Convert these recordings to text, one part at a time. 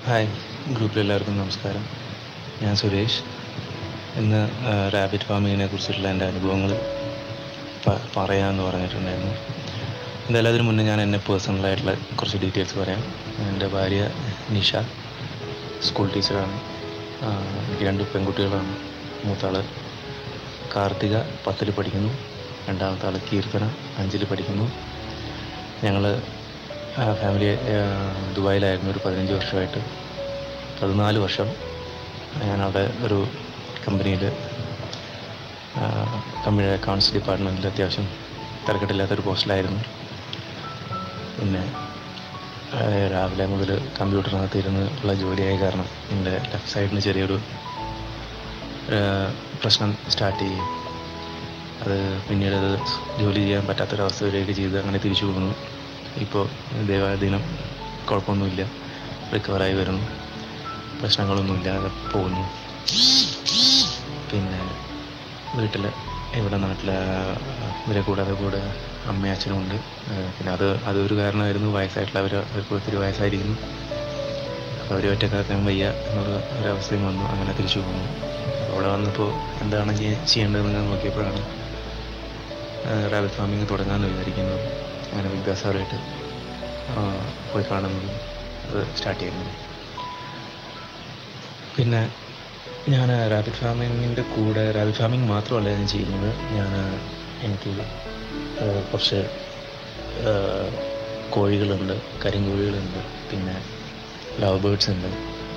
Hi, ഗ്രൂപ്പിലെല്ലാവർക്കും നമസ്കാരം. ഞാൻ സുരേഷ്. ഇന്ന് റാബിറ്റ് ഫാമിങ്ങിനെ കുറിച്ചിട്ടുള്ള എൻ്റെ അനുഭവങ്ങൾ പറയാമെന്ന് പറഞ്ഞിട്ടുണ്ടായിരുന്നു. എന്തായാലും അതിന് മുന്നേ ഞാൻ എന്നെ പേഴ്സണലായിട്ടുള്ള കുറച്ച് ഡീറ്റെയിൽസ് പറയാം. എൻ്റെ ഭാര്യ നിഷ സ്കൂൾ ടീച്ചറാണ്. എനിക്ക് 2 പെൺകുട്ടികളാണ്. മൂത്താൾ കാർത്തിക 10ൽ പഠിക്കുന്നു, രണ്ടാമത്തെ ആൾ കീർത്തന 5ൽ പഠിക്കുന്നു. ഞങ്ങൾ ഫാമിലി ദുബായിലായിരുന്നു ഒരു 15 വർഷമായിട്ട്. 14 വർഷം ഞാനവിടെ ഒരു കമ്പനിയിൽ കമ്പനിയുടെ അക്കൗണ്ട്സ് ഡിപ്പാർട്ട്മെൻറ്റിൽ അത്യാവശ്യം തിരക്കിട്ടില്ലാത്തൊരു പോസ്റ്റിലായിരുന്നു. പിന്നെ രാവിലെ മുതൽ കമ്പ്യൂട്ടറിനകത്ത് ഇരുന്ന് ഉള്ള ജോലിയായ കാരണം എൻ്റെ ലെഫ്റ്റ് സൈഡിന് ചെറിയൊരു പ്രശ്നം സ്റ്റാർട്ട് ചെയ്യും. അത് പിന്നീട് അത് ജോലി ചെയ്യാൻ പറ്റാത്തൊരവസ്ഥയിലേക്ക് ചെയ്ത് അങ്ങനെ തിരിച്ചു പോകുന്നു. ഇപ്പോൾ ദൈവാധീനം കുഴപ്പമൊന്നുമില്ല, റിക്കവറായി വരുന്നു, പ്രശ്നങ്ങളൊന്നുമില്ലാതെ പോകുന്നു. പിന്നെ വീട്ടിൽ ഇവിടെ നാട്ടിൽ ഇവരെ കൂടെ അമ്മയും അച്ഛനും ഉണ്ട്. പിന്നെ അതൊരു കാരണമായിരുന്നു. അവർക്ക് ഒത്തിരി വയസ്സായിരിക്കുന്നു. അപ്പോൾ അവർ ഒറ്റക്കാക്കാൻ വയ്യ എന്നുള്ള ഒരവസ്ഥയും വന്നു. അങ്ങനെ തിരിച്ചു പോകുന്നു. അവിടെ വന്നപ്പോൾ എന്താണ് ചെയ്യേണ്ടതെന്ന് നോക്കിയപ്പോഴാണ് റാബിറ്റ് ഫാമിങ് തുടങ്ങാമെന്ന് വിചാരിക്കുന്നത്. അങ്ങനെ വിദ്യാസാറുമായിട്ട് പോയി കാണുന്നതും അത് സ്റ്റാർട്ട് ചെയ്യുന്നത്. പിന്നെ ഞാൻ റാബിറ്റ് ഫാമിങ് മാത്രമല്ല ഞാൻ ചെയ്യുന്നത്. എനിക്ക് കുറച്ച് കോഴികളുണ്ട്, കരിങ്കോഴികളുണ്ട്, പിന്നെ ലവ് ബേർഡ്സ് ഉണ്ട്,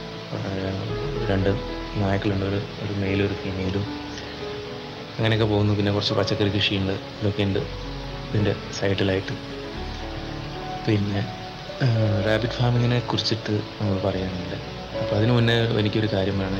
2 നായ്ക്കളുണ്ട്, ഒരു മെയിലും ഒരു ഫീമെയിലും. അങ്ങനെയൊക്കെ പോകുന്നു. പിന്നെ കുറച്ച് പച്ചക്കറി കൃഷിയുണ്ട്. ഇതൊക്കെ ഉണ്ട് ഇതിൻ്റെ സൈഡിലായിട്ട്. പിന്നെ റാബിറ്റ് ഫാമിങ്ങിനെ കുറിച്ചിട്ട് നമ്മൾ പറയുകയാണെങ്കിൽ, അപ്പോൾ അതിന് മുന്നേ എനിക്കൊരു കാര്യം വേണം.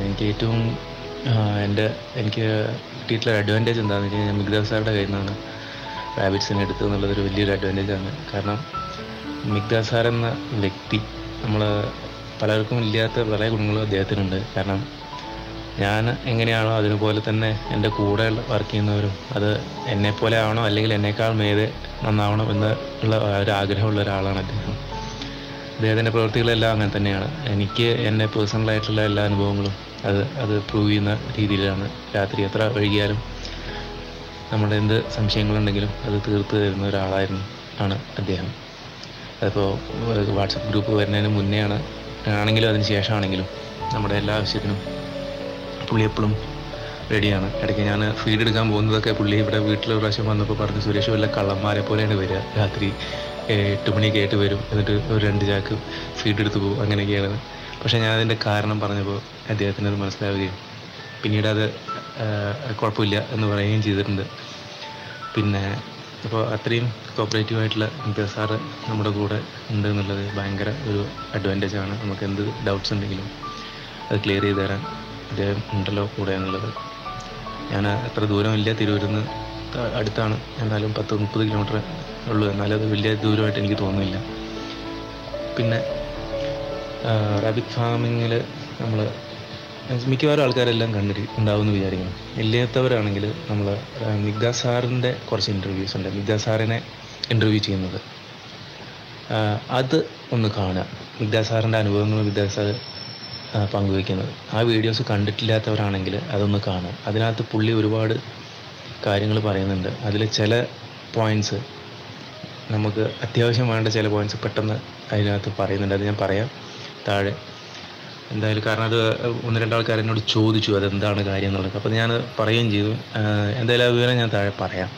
എനിക്ക് കിട്ടിയിട്ടുള്ള അഡ്വാൻറ്റേജ് എന്താണെന്ന് വെച്ച് കഴിഞ്ഞാൽ മിഗ്ദാസ് സാറുടെ കയ്യിൽ നിന്നാണ് റാബിറ്റ്സിനെ എടുത്തത് എന്നുള്ളതൊരു വലിയൊരു അഡ്വാൻറ്റേജാണ്. കാരണം മിഗ്ദാസ് സാർ എന്ന വ്യക്തി പലർക്കും ഇല്ലാത്ത പല ഗുണങ്ങളും അദ്ദേഹത്തിനുണ്ട്. കാരണം ഞാൻ എങ്ങനെയാണോ അതുപോലെ തന്നെ എൻ്റെ കൂടെ വർക്ക് ചെയ്യുന്നവരും അത് എന്നെപ്പോലെ ആവണോ അല്ലെങ്കിൽ എന്നേക്കാൾ മേലെ നന്നാവണം എന്നുള്ള ഒരു ആഗ്രഹമുള്ള ഒരാളാണ് അദ്ദേഹം. അദ്ദേഹത്തിൻ്റെ പ്രവൃത്തികളെല്ലാം അങ്ങനെ തന്നെയാണ്. എനിക്ക് എൻ്റെ പേഴ്സണലായിട്ടുള്ള എല്ലാ അനുഭവങ്ങളും അത് പ്രൂവ് ചെയ്യുന്ന രീതിയിലാണ്. രാത്രി എത്ര വൈകിയാലും നമ്മുടെ എന്ത് സംശയങ്ങളുണ്ടെങ്കിലും അത് തീർത്ത് തരുന്ന ഒരാളാണ് അദ്ദേഹം. അതിപ്പോൾ വാട്സപ്പ് ഗ്രൂപ്പ് വരുന്നതിന് മുന്നേ ആണെങ്കിലും അതിന് ശേഷമാണെങ്കിലും നമ്മുടെ എല്ലാ ആവശ്യത്തിനും പുള്ളി എപ്പോഴും റെഡിയാണ്. ഇടയ്ക്ക് ഞാൻ ഫീഡ് എടുക്കാൻ പോകുന്നതൊക്കെ പുള്ളി ഇവിടെ വീട്ടിൽ ഒരു പ്രാവശ്യം വന്നപ്പോൾ പറഞ്ഞു, സുരേഷ് വല്ല കള്ളന്മാരെ പോലെയാണ് വരിക, രാത്രി 8 മണിക്ക് ആയിട്ട് വരും, എന്നിട്ട് ഒരു 2 ചാക്ക് ഫീഡ് എടുത്ത് പോകും, അങ്ങനെയൊക്കെയാണ്. പക്ഷേ ഞാൻ അതിൻ്റെ കാരണം പറഞ്ഞപ്പോൾ അദ്ദേഹത്തിന് അത് മനസ്സിലാവുകയും പിന്നീട് അത് കുഴപ്പമില്ല എന്ന് പറയുകയും ചെയ്തിട്ടുണ്ട്. പിന്നെ അപ്പോൾ അത്രയും കോപ്പറേറ്റീവായിട്ടുള്ള മിഗ്ദാസ് സാറ് നമ്മുടെ കൂടെ ഉണ്ട് എന്നുള്ളത് ഭയങ്കര ഒരു അഡ്വാൻറ്റേജാണ്. നമുക്ക് എന്ത് ഡൗട്ട്സ് ഉണ്ടെങ്കിലും അത് ക്ലിയർ ചെയ്ത് തരാൻ അദ്ദേഹം ഉണ്ടല്ലോ കൂടെ എന്നുള്ളത്. ഞാൻ അത്ര ദൂരമില്ല, തിരൂരിൽ നിന്ന് അടുത്താണ്, എന്നാലും 10-30 കിലോമീറ്റർ ഉള്ളൂ. എന്നാലും അത് വലിയ ദൂരമായിട്ട് എനിക്ക് തോന്നുന്നില്ല. പിന്നെ റാബിറ്റ് ഫാമിങ്ങിൽ നമ്മൾ മിക്കവാറും ആൾക്കാരെല്ലാം ഉണ്ടാവുമെന്ന് വിചാരിക്കുന്നു. ഇല്ലാത്തവരാണെങ്കിൽ നമ്മൾ മിഗ്ദാസ് സാറിൻ്റെ കുറച്ച് ഇൻ്റർവ്യൂസ് ഉണ്ട്. മിഗ്ദാസ് സാറിനെ ഇൻ്റർവ്യൂ ചെയ്യുന്നത് അത് ഒന്ന് കാണുക. മിഗ്ദാസ് സാറിൻ്റെ അനുഭവങ്ങൾ മിഗ്ദാസ് സാർ പങ്കുവയ്ക്കുന്നത് ആ വീഡിയോസ് കണ്ടിട്ടില്ലാത്തവരാണെങ്കിൽ അതൊന്ന് കാണുക. അതിനകത്ത് പുള്ളി ഒരുപാട് കാര്യങ്ങൾ പറയുന്നുണ്ട്. അതിൽ ചില പോയിൻറ്റ്സ് നമുക്ക് അത്യാവശ്യം വേണ്ട ചില പോയിൻറ്റ്സ് പെട്ടെന്ന് അതിനകത്ത് പറയുന്നുണ്ട്. അത് ഞാൻ പറയാം താഴെ എന്തായാലും. കാരണം അത് 1-2 ആൾക്കാർ എന്നോട് ചോദിച്ചു അതെന്താണ് കാര്യം എന്നുള്ളത്. അപ്പോൾ ഞാൻ പറയുകയും ചെയ്തു. എന്തായാലും ആ വിവരം ഞാൻ താഴെ പറയാം.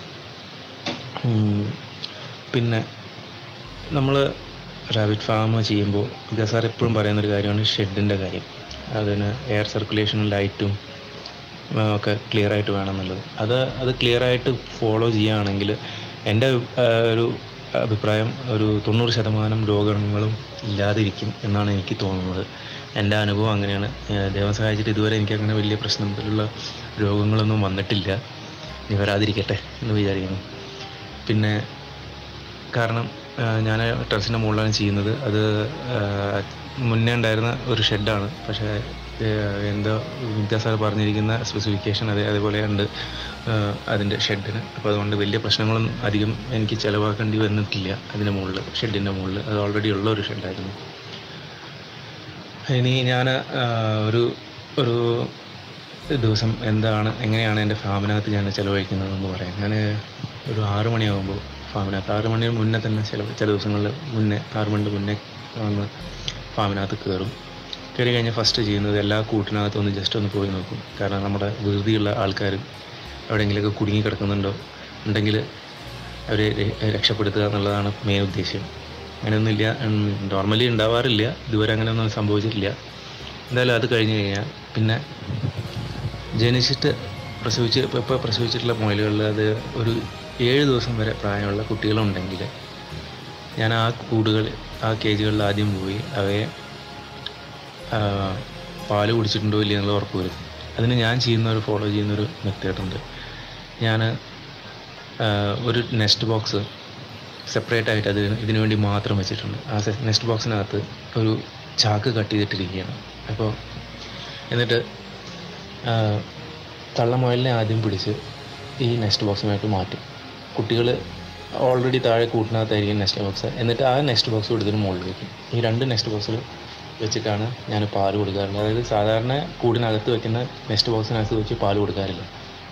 പിന്നെ നമ്മൾ റാബിറ്റ് ഫാം ചെയ്യുമ്പോൾ മിഗ്ദാസ് സാർ എപ്പോഴും പറയുന്നൊരു കാര്യമാണ് ഷെഡിൻ്റെ കാര്യം. അതിന് എയർ സർക്കുലേഷനും ലൈറ്റും ഒക്കെ ക്ലിയറായിട്ട് വേണം എന്നുള്ളത്. അത് ക്ലിയറായിട്ട് ഫോളോ ചെയ്യുകയാണെങ്കിൽ എൻ്റെ ഒരു അഭിപ്രായം ഒരു 90% രോഗങ്ങളും ഇല്ലാതിരിക്കും എന്നാണ് എനിക്ക് തോന്നുന്നത്. എൻ്റെ അനുഭവം അങ്ങനെയാണ്. ദൈവം സഹായിച്ചിട്ട് ഇതുവരെ എനിക്കങ്ങനെ വലിയ പ്രശ്നത്തിലുള്ള രോഗങ്ങളൊന്നും വന്നിട്ടില്ല. ഇനി വരാതിരിക്കട്ടെ എന്ന് വിചാരിക്കുന്നു. പിന്നെ കാരണം ഞാൻ ടെറസിൻ്റെ മുകളിലാണ് ചെയ്യുന്നത്. അത് മുന്നേ ഉണ്ടായിരുന്ന ഒരു ഷെഡാണ്. പക്ഷേ എന്തോ മിഗ്ദാസ് സാർ പറഞ്ഞിരിക്കുന്ന സ്പെസിഫിക്കേഷൻ അതേപോലെ ഉണ്ട് അതിൻ്റെ ഷെഡിന്. അപ്പോൾ അതുകൊണ്ട് വലിയ പ്രശ്നങ്ങളൊന്നും അധികം എനിക്ക് ചിലവാക്കേണ്ടി വന്നിട്ടില്ല. അതിൻ്റെ മുകളിൽ ഷെഡിൻ്റെ മുകളിൽ അത് ഓൾറെഡി ഉള്ള ഒരു ഷെഡായിരുന്നു. ഇനി ഞാൻ ഒരു ഒരു ദിവസം എങ്ങനെയാണ് എൻ്റെ ഫാമിനകത്ത് ഞാൻ ചിലവഴിക്കുന്നതെന്ന് പറയാം. ഞാൻ ഒരു 6 മണിയാകുമ്പോൾ ഫാമിനകത്ത് 6 മണിന് മുന്നേ തന്നെ ചില ദിവസങ്ങളിൽ മുന്നേ 6 മണിൻ്റെ മുന്നേ വന്ന് ഫാമിനകത്ത് കയറും. കയറി കഴിഞ്ഞാൽ ഫസ്റ്റ് ചെയ്യുന്നത് എല്ലാ കൂട്ടിനകത്തും ഒന്ന് ജസ്റ്റ് ഒന്ന് പോയി നോക്കും. കാരണം നമ്മുടെ വെറുതെയുള്ള ആൾക്കാർ എവിടെയെങ്കിലുമൊക്കെ കുടുങ്ങി കിടക്കുന്നുണ്ടോ ഉണ്ടെങ്കിൽ അവരെ രക്ഷപ്പെടുത്തുക എന്നുള്ളതാണ് മെയിൻ ഉദ്ദേശ്യം. അങ്ങനെയൊന്നുമില്ല, നോർമലി ഉണ്ടാവാറില്ല, ഇതുവരെ അങ്ങനെയൊന്നും സംഭവിച്ചിട്ടില്ല. എന്തായാലും അത് കഴിഞ്ഞ് കഴിഞ്ഞാൽ പിന്നെ ജനിച്ചിട്ട് ഇപ്പോൾ പ്രസവിച്ചിട്ടുള്ള മുയലുകളിൽ അത് ഒരു 7 ദിവസം വരെ പ്രായമുള്ള കുട്ടികളുണ്ടെങ്കിൽ ഞാൻ ആ കേജുകളിൽ ആദ്യം പോയി അവയെ പാല് കുടിച്ചിട്ടുണ്ടോ ഇല്ല എന്നുള്ള ഉറപ്പ് വരുത്തും. അതിന് ഞാൻ ഫോളോ ചെയ്യുന്നൊരു മെത്തേഡുണ്ട്. ഞാൻ ഒരു നെസ്റ്റ് ബോക്സ് സെപ്പറേറ്റ് ആയിട്ട് ഇതിനു വേണ്ടി മാത്രം വെച്ചിട്ടുണ്ട്. ആ നെസ്റ്റ് ബോക്സിനകത്ത് ഒരു ചാക്ക് കട്ട് ചെയ്തിട്ടിരിക്കുകയാണ്. അപ്പോൾ എന്നിട്ട് തള്ളമുയലിനെ ആദ്യം പിടിച്ച് ഈ നെസ്റ്റ് ബോക്സിനായിട്ട് മാറ്റും. കുട്ടികൾ ഓൾറെഡി താഴെ കൂട്ടിനകത്തായിരിക്കും നെസ്റ്റ് ബോക്സ്. എന്നിട്ട് ആ നെസ്റ്റ് ബോക്സ് കൊടുത്തിട്ട് മുകളിൽ വയ്ക്കും. ഈ 2 നെസ്റ്റ് ബോക്സിൽ വെച്ചിട്ടാണ് ഞാൻ പാല് കൊടുക്കാറുള്ളത്. അതായത് സാധാരണ കൂടിനകത്ത് വെക്കുന്ന നെസ്റ്റ് ബോക്സിനകത്ത് വെച്ച് പാല് കൊടുക്കാറില്ല.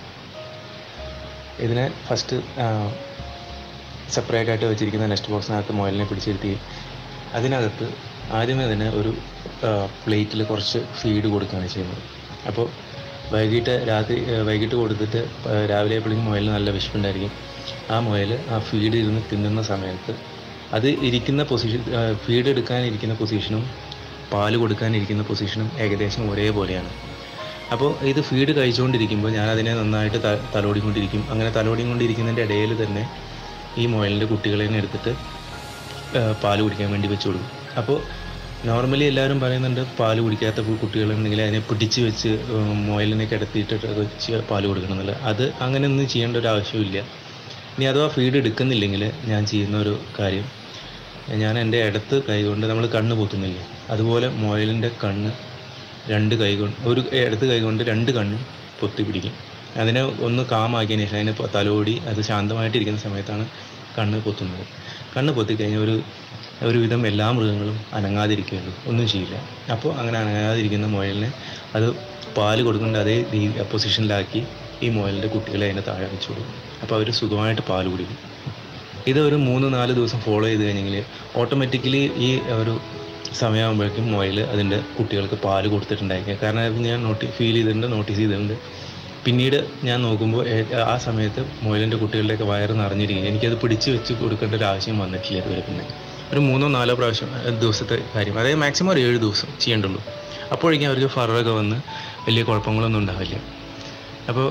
ഇതിനെ ഫസ്റ്റ് സെപ്പറേറ്റ് ആയിട്ട് വെച്ചിരിക്കുന്ന നെസ്റ്റ് ബോക്സിനകത്ത് മുയലിനെ പിടിച്ചിരുത്തി അതിനകത്ത് ആദ്യമേ തന്നെ ഒരു പ്ലേറ്റിൽ കുറച്ച് ഫീഡ് കൊടുക്കുകയാണ് ചെയ്യുന്നത്. അപ്പോൾ വൈകിട്ട് കൊടുത്തിട്ട് രാവിലെ എപ്പോഴെങ്കിലും മുയലിന് നല്ല വിശപ്പുണ്ടായിരിക്കും. ആ മുയൽ ആ ഫീഡ് ഇരുന്ന് തിന്നുന്ന സമയത്ത് അത് ഇരിക്കുന്ന പൊസിഷൻ, ഫീഡ് എടുക്കാനിരിക്കുന്ന പൊസിഷനും പാല് കൊടുക്കാനിരിക്കുന്ന പൊസിഷനും ഏകദേശം ഒരേപോലെയാണ്. അപ്പോൾ ഇത് ഫീഡ് കഴിച്ചുകൊണ്ടിരിക്കുമ്പോൾ ഞാൻ അതിനെ നന്നായിട്ട് തലോടിക്കൊണ്ടിരിക്കും. അങ്ങനെ തലോടിക്കൊണ്ടിരിക്കുന്നതിൻ്റെ ഇടയിൽ തന്നെ ഈ മുയലിൻ്റെ കുട്ടികളെ എടുത്തിട്ട് പാല് കുടിക്കാൻ വേണ്ടി വെച്ച് കൊടുക്കും. അപ്പോൾ നോർമലി എല്ലാവരും പറയുന്നുണ്ട് പാല് കുടിക്കാത്ത കുട്ടികളുണ്ടെങ്കിൽ അതിനെ പിടിച്ച് വെച്ച് മുയലിനെ കിടത്തിയിട്ട് വെച്ച് പാല് കൊടുക്കണം എന്നുള്ളത്. അത് അങ്ങനെയൊന്നും ചെയ്യേണ്ട ഒരു ആവശ്യമില്ല. ഇനി അഥവാ ഫീഡ് എടുക്കുന്നില്ലെങ്കിൽ ഞാൻ ചെയ്യുന്ന ഒരു കാര്യം, ഞാൻ എൻ്റെ ഇടത്ത് കൈ കൊണ്ട് നമ്മൾ കണ്ണ് പൊത്തുന്നില്ലേ, അതുപോലെ മുയലിൻ്റെ കണ്ണ് 2 കൈ കൊണ്ട് ഇടത്ത് കൈ കൊണ്ട് 2 കണ്ണും പൊത്തി പിടിക്കും. അതിനെ ഒന്ന് കാമാക്കിയതിന് ശേഷം അതിനെ തലോടി അത് ശാന്തമായിട്ടിരിക്കുന്ന സമയത്താണ് കണ്ണ് പൊത്തുന്നത്. കണ്ണ് പൊത്തിക്കഴിഞ്ഞാൽ ഒരുവിധം എല്ലാ മൃഗങ്ങളും അനങ്ങാതിരിക്കുകയുള്ളൂ, ഒന്നും ചെയ്യില്ല. അപ്പോൾ അങ്ങനെ അനങ്ങാതിരിക്കുന്ന മുയലിനെ അത് പാല് കൊടുക്കേണ്ട അതേ പൊസിഷനിലാക്കി ഈ മുയലിൻ്റെ കുട്ടികളെ അതിനെ താഴെ വെച്ച് കൊടുക്കും. അപ്പോൾ അവർ സുഖമായിട്ട് പാല് കുടിക്കും. ഇത് ഒരു 3-4 ദിവസം ഫോളോ ചെയ്ത് കഴിഞ്ഞെങ്കിൽ ഓട്ടോമാറ്റിക്കലി ഈ ഒരു സമയമാകുമ്പോഴേക്കും മുയൽ അതിൻ്റെ കുട്ടികൾക്ക് പാല് കൊടുത്തിട്ടുണ്ടായിരിക്കും. കാരണം അത് ഞാൻ നോട്ടീസ് ചെയ്തിട്ടുണ്ട്. പിന്നീട് ഞാൻ നോക്കുമ്പോൾ ആ സമയത്ത് മുയലിൻ്റെ കുട്ടികളുടെയൊക്കെ വയറ് നിറഞ്ഞിരിക്കും. എനിക്കത് പിടിച്ച് വെച്ച് കൊടുക്കേണ്ട ഒരു ആവശ്യം വന്നിട്ടില്ല ഇതുവരെ. പിന്നെ ഒരു 3-4 പ്രാവശ്യം ദിവസത്തെ കാര്യം, അതായത് മാക്സിമം ഒരു 7 ദിവസം ചെയ്യേണ്ടുള്ളൂ. അപ്പോഴേക്കും അവർക്ക് ഫറൊക്കെ വന്ന് വലിയ കുഴപ്പങ്ങളൊന്നും ഉണ്ടാവില്ല. അപ്പോൾ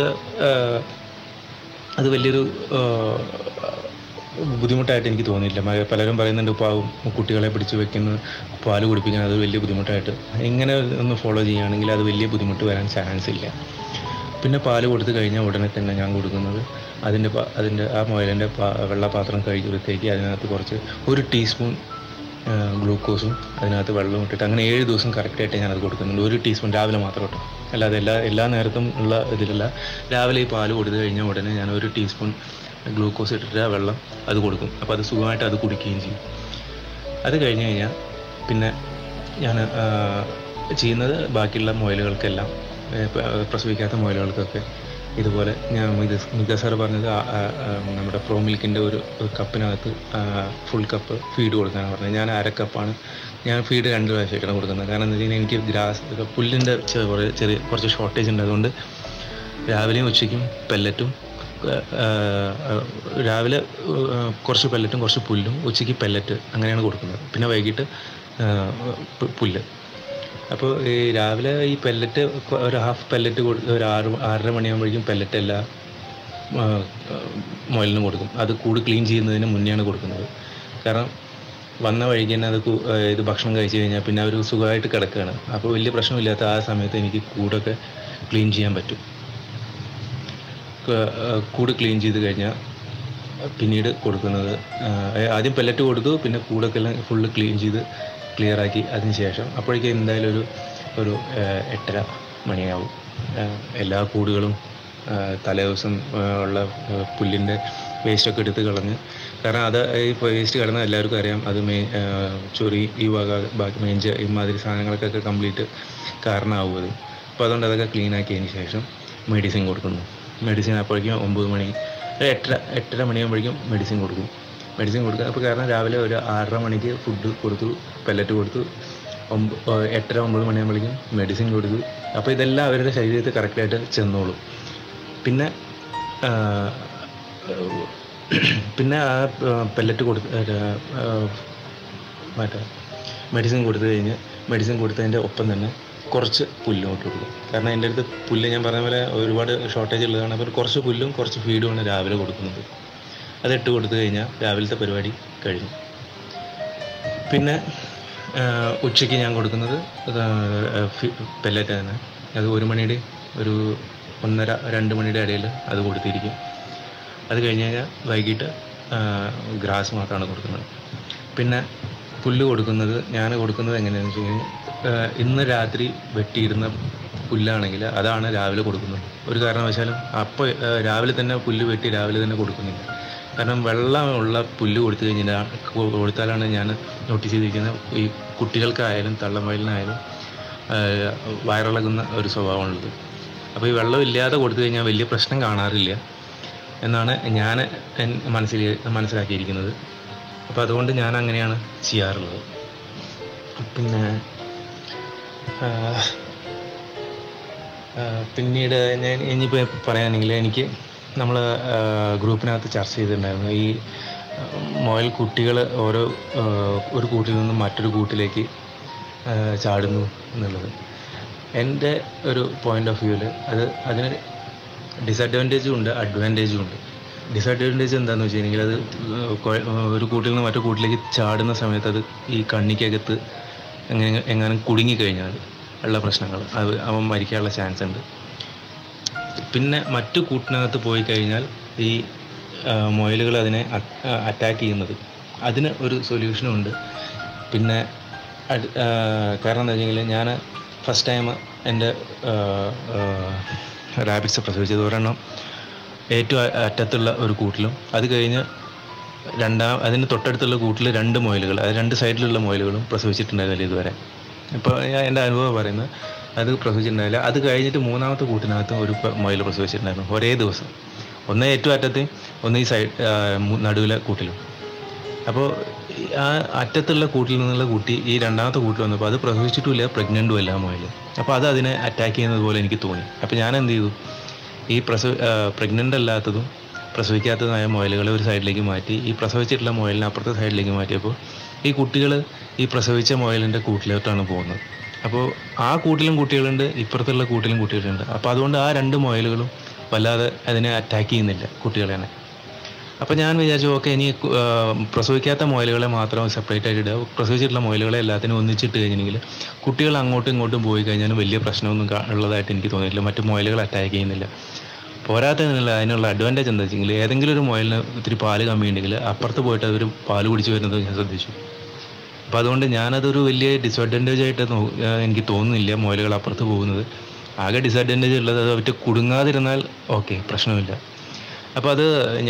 അത് വലിയൊരു ബുദ്ധിമുട്ടായിട്ട് എനിക്ക് തോന്നിയില്ല. പലരും പറയുന്നുണ്ട് കുട്ടികളെ പിടിച്ച് വെക്കുന്ന പാല് കുടിപ്പിക്കാൻ അത് വലിയ ബുദ്ധിമുട്ടായിട്ട്. ഇങ്ങനെ ഒന്ന് ഫോളോ ചെയ്യുകയാണെങ്കിൽ അത് വലിയ ബുദ്ധിമുട്ട് വരാൻ ചാൻസ് ഇല്ല. പിന്നെ പാല് കൊടുത്തു കഴിഞ്ഞാൽ ഉടനെ തന്നെ ഞാൻ കൊടുക്കുന്നത് അതിൻ്റെ ആ മുയലിൻ്റെ വെള്ളപാത്രം കഴുകി വൃത്തിയാക്കി അതിനകത്ത് കുറച്ച് 1 ടീസ്പൂൺ ഗ്ലൂക്കോസും അതിനകത്ത് വെള്ളവും ഇട്ടിട്ട് അങ്ങനെ 7 ദിവസം കറക്റ്റായിട്ട് ഞാനത് കൊടുക്കുന്നുണ്ട്. 1 ടീസ്പൂൺ രാവിലെ മാത്രം കേട്ടോ, അല്ലാതെ എല്ലാ നേരത്തും ഉള്ള ഇതിലല്ല. രാവിലെ ഈ പാല് കൊടുത്തു കഴിഞ്ഞാൽ ഉടനെ ഞാൻ 1 ടീസ്പൂൺ ഗ്ലൂക്കോസ് ഇട്ടിട്ട് ആ വെള്ളം അത് കൊടുക്കും. അപ്പോൾ അത് സുഖമായിട്ട് അത് കുടിക്കുകയും ചെയ്യും. അത് കഴിഞ്ഞ് കഴിഞ്ഞാൽ പിന്നെ ഞാൻ ചെയ്യുന്നത് ബാക്കിയുള്ള മുയലുകൾക്കെല്ലാം, പ്രസവിക്കാത്ത മുയലുകൾക്കൊക്കെ ഇതുപോലെ ഞാൻ മിക സാർ പറഞ്ഞത് നമ്മുടെ പ്രോ മിൽക്കിൻ്റെ ഒരു കപ്പിനകത്ത് ഫുൾ കപ്പ് ഫീഡ് കൊടുക്കാനാണ് പറഞ്ഞത്. ഞാൻ 1/2 കപ്പാണ് ഞാൻ ഫീഡ് 2 പ്രാവശ്യമായിട്ടാണ് കൊടുക്കുന്നത്. കാരണം എന്താ വെച്ച് കഴിഞ്ഞാൽ എനിക്ക് പുല്ലിൻ്റെ കുറച്ച് ഷോർട്ടേജ് ഉണ്ട്. അതുകൊണ്ട് രാവിലെയും ഉച്ചയ്ക്കും പെല്ലറ്റും, രാവിലെ കുറച്ച് പെല്ലറ്റും കുറച്ച് പുല്ലും, ഉച്ചയ്ക്ക് പെല്ലറ്റ്, അങ്ങനെയാണ് കൊടുക്കുന്നത്. പിന്നെ വൈകിട്ട് പുല്ല്. അപ്പോൾ ഈ രാവിലെ ഈ പെല്ലറ്റ് ഒരു ഹാഫ് പെല്ലറ്റ് ഒരു 6-6:30 മണിയാകുമ്പോഴേക്കും പെല്ലറ്റ് എല്ലാം മുയലിനും കൊടുക്കും. അത് കൂട് ക്ലീൻ ചെയ്യുന്നതിന് മുന്നെയാണ് കൊടുക്കുന്നത്. കാരണം വന്ന വഴിക്ക് തന്നെ ഇത് ഭക്ഷണം കഴിച്ച് കഴിഞ്ഞാൽ പിന്നെ അവർ സുഖമായിട്ട് കിടക്കുകയാണ്. അപ്പോൾ വലിയ പ്രശ്നമില്ലാത്ത ആ സമയത്ത് എനിക്ക് കൂടൊക്കെ ക്ലീൻ ചെയ്യാൻ പറ്റും. കൂട് ക്ലീൻ ചെയ്ത് കഴിഞ്ഞാൽ പിന്നീട് കൊടുക്കുന്നത്, ആദ്യം പെല്ലറ്റ് കൊടുത്തു, പിന്നെ കൂടൊക്കെ എല്ലാം ഫുള്ള് ക്ലിയറാക്കി അതിന് ശേഷം അപ്പോഴേക്കും എന്തായാലും ഒരു 8:30 മണിയാവും. എല്ലാ കൂടുകളും തലേ ദിവസം ഉള്ള പുല്ലിൻ്റെ വേസ്റ്റൊക്കെ എടുത്ത് കളഞ്ഞ് കാരണം അത് ഈ വേസ്റ്റ് കിടന്ന എല്ലാവർക്കും അറിയാം, അത് ചൊറി ഈ ബാക്കി മേഞ്ച് ഇമാതിരി സാധനങ്ങൾക്കൊക്കെ കംപ്ലീറ്റ് കാരണമാവും അത്. അപ്പോൾ അതുകൊണ്ട് അതൊക്കെ ക്ലീൻ ആക്കിയതിന് ശേഷം മെഡിസിൻ കൊടുക്കുന്നു. മെഡിസിൻ അപ്പോഴേക്കും 9 മണി 8:30 മണിയാകുമ്പോഴേക്കും മെഡിസിൻ കൊടുക്കും. അപ്പോൾ കാരണം രാവിലെ ഒരു 6:30 മണിക്ക് ഫുഡ് കൊടുത്തു, പെല്ലറ്റ് കൊടുത്തു, 8:30-9 മണിയാകുമ്പോഴേക്കും മെഡിസിൻ കൊടുത്തു. അപ്പോൾ ഇതെല്ലാം അവരുടെ ശരീരത്തിൽ കറക്റ്റായിട്ട് ചെന്നോളും. പിന്നെ ആ പെല്ലറ്റ് മറ്റേ മെഡിസിൻ കൊടുത്തതിൻ്റെ ഒപ്പം തന്നെ കുറച്ച് പുല്ലും ഇട്ട് കൊടുക്കും. കാരണം എൻ്റെ അടുത്ത് പുല്ല് ഞാൻ പറഞ്ഞ പോലെ ഒരുപാട് ഷോർട്ടേജ് ഉള്ളതാണ്. അപ്പോൾ കുറച്ച് പുല്ലും കുറച്ച് ഫീഡുമാണ് രാവിലെ കൊടുക്കുന്നത്. അതിട്ട് കൊടുത്തു കഴിഞ്ഞാൽ രാവിലത്തെ പരിപാടി കഴിഞ്ഞു. പിന്നെ ഉച്ചയ്ക്ക് ഞാൻ കൊടുക്കുന്നത് പെല്ലറ്റ് തന്നെ. അത് 1 മണിയുടെ ഒരു 1:30-2 മണിയുടെ ഇടയിൽ അത് കൊടുത്തിരിക്കും. അത് കഴിഞ്ഞ് കഴിഞ്ഞാൽ വൈകിട്ട് ഗ്രാസ് മാത്രമാണ് കൊടുക്കുന്നത്. പിന്നെ പുല്ല് കൊടുക്കുന്നത് ഞാൻ കൊടുക്കുന്നത് എങ്ങനെയാണെന്ന് വെച്ച് കഴിഞ്ഞാൽ ഇന്ന് രാത്രി വെട്ടിയിടുന്ന പുല്ലാണെങ്കിൽ അതാണ് രാവിലെ കൊടുക്കുന്നത്. ഒരു കാരണവശാലും അപ്പോൾ രാവിലെ തന്നെ പുല്ല് വെട്ടി രാവിലെ തന്നെ കൊടുക്കുന്നില്ല. കാരണം വെള്ളമുള്ള പുല്ല് കൊടുത്താലാണ് ഞാൻ നോട്ടീസ് ചെയ്തിരിക്കുന്നത് ഈ കുട്ടികൾക്കായാലും തള്ളമയിലിനായാലും വയറിളകുന്ന ഒരു സ്വഭാവമുള്ളത്. അപ്പോൾ ഈ വെള്ളമില്ലാതെ കൊടുത്തു കഴിഞ്ഞാൽ വലിയ പ്രശ്നം കാണാറില്ല എന്നാണ് ഞാൻ മനസ്സിലാക്കിയിരിക്കുന്നത്. അപ്പോൾ അതുകൊണ്ട് ഞാൻ അങ്ങനെയാണ് ചെയ്യാറുള്ളത്. പിന്നെ പിന്നീട് ഞാൻ ഇനിയിപ്പോൾ പറയുകയാണെങ്കിൽ എനിക്ക് നമ്മൾ ഗ്രൂപ്പിനകത്ത് ചർച്ച ചെയ്തിട്ടുണ്ടായിരുന്നു ഈ മുയൽ കുട്ടികൾ ഒരു കൂട്ടിൽ നിന്നും മറ്റൊരു കൂട്ടിലേക്ക് ചാടുന്നു എന്നുള്ളത്. എൻ്റെ ഒരു പോയിൻ്റ് ഓഫ് വ്യൂവിൽ അതിന് ഡിസഡ്വാൻറ്റേജും ഉണ്ട്, അഡ്വാൻറ്റേജും ഉണ്ട്. ഡിസഡ്വാൻറ്റേജ് എന്താണെന്ന് വെച്ച് കഴിഞ്ഞാൽ അത് ഒരു കൂട്ടിൽ നിന്ന് മറ്റു കൂട്ടിലേക്ക് ചാടുന്ന സമയത്ത് അത് ഈ കണ്ണിക്കകത്ത് എങ്ങാനും കുടുങ്ങിക്കഴിഞ്ഞാൽ ഉള്ള പ്രശ്നങ്ങൾ അവൻ മരിക്കാനുള്ള ചാൻസ് ഉണ്ട്. പിന്നെ മറ്റു കൂട്ടിനകത്ത് പോയി കഴിഞ്ഞാൽ ഈ മുയലുകൾ അതിനെ അറ്റാക്ക് ചെയ്യുന്നത്, അതിന് ഒരു സൊല്യൂഷനും ഉണ്ട്. പിന്നെ കാരണം എന്താ വെച്ചെങ്കിൽ ഞാൻ ഫസ്റ്റ് ടൈം എൻ്റെ റാബിറ്റ്സ് പ്രസവിച്ചത് ഒരെണ്ണം ഏറ്റവും അറ്റത്തുള്ള ഒരു കൂട്ടിലും അത് കഴിഞ്ഞ് അതിന് തൊട്ടടുത്തുള്ള കൂട്ടിൽ 2 മുയലുകൾ, അത് 2 സൈഡിലുള്ള മുയലുകളും പ്രസവിച്ചിട്ടുണ്ടായിരുന്നില്ല ഇതുവരെ. ഇപ്പോൾ എൻ്റെ അനുഭവം പറയുന്നത് അത് പ്രസവിച്ചിട്ടുണ്ടായില്ല. അത് കഴിഞ്ഞിട്ട് 3ാമത്തെ കൂട്ടിനകത്ത് ഒരു മുയൽ പ്രസവിച്ചിട്ടുണ്ടായിരുന്നു ഒരേ ദിവസം. ഒന്ന് ഏറ്റവും അറ്റത്ത്, ഒന്ന് ഈ നടുവിലെ കൂട്ടിലും. അപ്പോൾ ആ അറ്റത്തുള്ള കൂട്ടിൽ നിന്നുള്ള കുട്ടി ഈ 2ാമത്തെ കൂട്ടിൽ വന്നപ്പോൾ അത് പ്രസവിച്ചിട്ടുമില്ല, പ്രഗ്നൻറ്റും അല്ല മുയൽ. അപ്പോൾ അത് അതിനെ അറ്റാക്ക് ചെയ്യുന്നത് പോലെ എനിക്ക് തോന്നി. അപ്പോൾ ഞാൻ എന്ത് ചെയ്തു, ഈ പ്രഗ്നൻ്റ് അല്ലാത്തതും പ്രസവിക്കാത്തതുമായ മുയലുകളെ ഒരു സൈഡിലേക്ക് മാറ്റി ഈ പ്രസവിച്ചിട്ടുള്ള മുയലിനെ അപ്പുറത്തെ സൈഡിലേക്ക് മാറ്റിയപ്പോൾ ഈ കുട്ടികൾ ഈ പ്രസവിച്ച മുയലിൻ്റെ കൂട്ടിലോട്ടാണ് പോകുന്നത്. അപ്പോൾ ആ കൂട്ടിലും കുട്ടികളുണ്ട്, ഇപ്പുറത്തുള്ള കൂട്ടിലും കുട്ടികളുണ്ട്. അപ്പോൾ അതുകൊണ്ട് ആ 2 മുയലുകളും വല്ലാതെ അതിനെ അറ്റാക്ക് ചെയ്യുന്നില്ല കുട്ടികളെ. അപ്പോൾ ഞാൻ വിചാരിച്ചു ഓക്കെ, ഇനി പ്രസവിക്കാത്ത മുയലുകളെ മാത്രം സെപ്പറേറ്റ് ആയിട്ട് ഇടുക, പ്രസവിച്ചിട്ടുള്ള മുയലുകളെ എല്ലാത്തിനും ഒന്നിച്ചിട്ട് കഴിഞ്ഞെങ്കിൽ കുട്ടികൾ അങ്ങോട്ടും ഇങ്ങോട്ടും പോയി കഴിഞ്ഞാലും വലിയ പ്രശ്നമൊന്നും ഉള്ളതായിട്ട് എനിക്ക് തോന്നിയിട്ടില്ല. മറ്റു മുയലുകൾ അറ്റാക്ക് ചെയ്യുന്നില്ല. പോരാത്തതിനുള്ള അതിനുള്ള അഡ്വാൻറ്റേജ് എന്താ വെച്ചെങ്കിൽ ഏതെങ്കിലും ഒരു മുയലിന് ഇത്തിരി പാല് കമ്മിയുണ്ടെങ്കിൽ അപ്പുറത്ത് പോയിട്ട് അവർ പാല് കുടിച്ച് വരുന്നത് ഞാൻ ശ്രദ്ധിച്ചു. അപ്പോൾ അതുകൊണ്ട് ഞാനതൊരു വലിയ ഡിസഡ്വാൻറ്റേജ് ആയിട്ട് എനിക്ക് തോന്നുന്നില്ല മുയലുകൾ അപ്പുറത്ത് പോകുന്നത്. ആകെ ഡിസഡ്വാൻറ്റേജ് ഉള്ളത് അത് അവർക്ക് കുടുങ്ങാതിരുന്നാൽ ഓക്കെ, പ്രശ്നമില്ല. അപ്പോൾ അത്